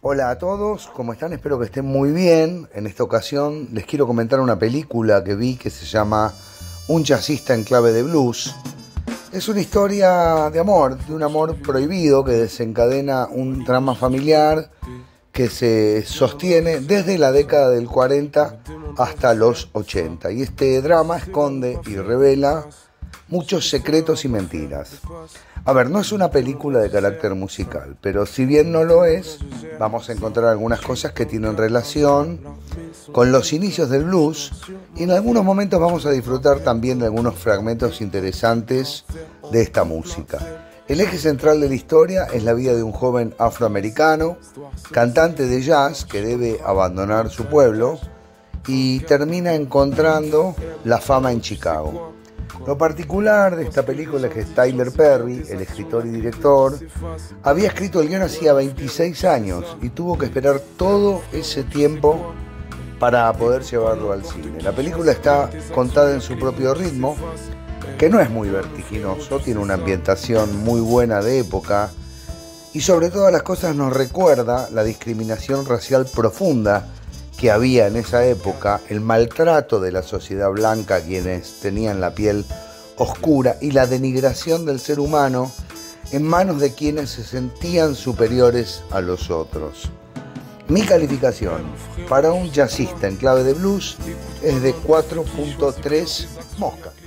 Hola a todos, ¿cómo están? Espero que estén muy bien. En esta ocasión les quiero comentar una película que vi que se llama Un jazzista en clave de blues. Es una historia de amor, de un amor prohibido que desencadena un drama familiar que se sostiene desde la década del 40 hasta los 80. Y este drama esconde y revela muchos secretos y mentiras. A ver, no es una película de carácter musical, pero si bien no lo es, vamos a encontrar algunas cosas que tienen relación con los inicios del blues y en algunos momentos vamos a disfrutar también de algunos fragmentos interesantes de esta música. El eje central de la historia es la vida de un joven afroamericano, cantante de jazz que debe abandonar su pueblo y termina encontrando la fama en Chicago. Lo particular de esta película es que Tyler Perry, el escritor y director, había escrito el guion hacía 26 años y tuvo que esperar todo ese tiempo para poder llevarlo al cine. La película está contada en su propio ritmo, que no es muy vertiginoso, tiene una ambientación muy buena de época y sobre todas las cosas nos recuerda la discriminación racial profunda que había en esa época, el maltrato de la sociedad blanca a quienes tenían la piel oscura y la denigración del ser humano en manos de quienes se sentían superiores a los otros. Mi calificación para un jazzista en clave de blues es de 4.3 moscas.